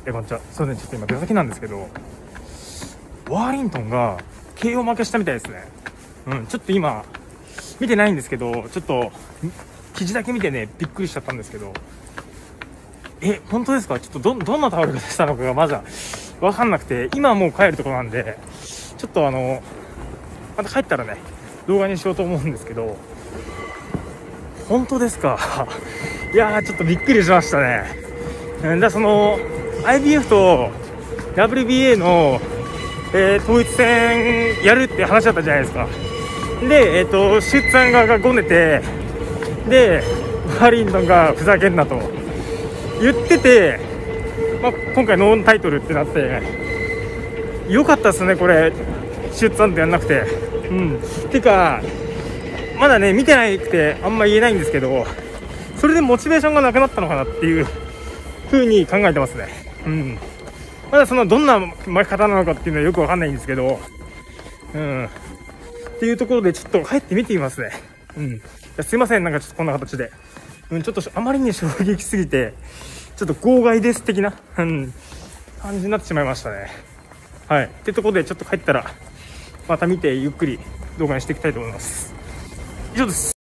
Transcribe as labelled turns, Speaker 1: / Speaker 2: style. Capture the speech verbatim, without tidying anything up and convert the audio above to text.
Speaker 1: え、こんにちは。すいません、ちょっと今出先なんですけど、ワーリントンが ケーオー 負けしたみたいですね。うん、ちょっと今、見てないんですけど、ちょっと、記事だけ見てね、びっくりしちゃったんですけど、え、本当ですか？ちょっとど、どんな倒れ方したのかがまだわかんなくて、今はもう帰るところなんで、ちょっとあの、また帰ったらね、動画にしようと思うんですけど、本当ですか？いやー、ちょっとびっくりしましたね。うんだその、アイビーエフ と ダブリュービーエー の、えー、統一戦やるって話だったじゃないですか。で、えっ、ー、と、シュッツァン側がごねて、で、ワーリントンがふざけんなと言ってて、まあ、今回ノータイトルってなって、よかったですね、これ、シュッツァンってやんなくて。うん。てか、まだね、見てないくて、あんま言えないんですけど、それでモチベーションがなくなったのかなっていう風に考えてますね。うん。まだそのどんな負け方なのかっていうのはよくわかんないんですけど、うん。っていうところでちょっと帰って見てみますね。うん。いやすいません、なんかちょっとこんな形で。うん、ちょっとあまりに衝撃すぎて、ちょっと号外です的な、うん、感じになってしまいましたね。はい。ってところでちょっと帰ったら、また見てゆっくり動画にしていきたいと思います。以上です。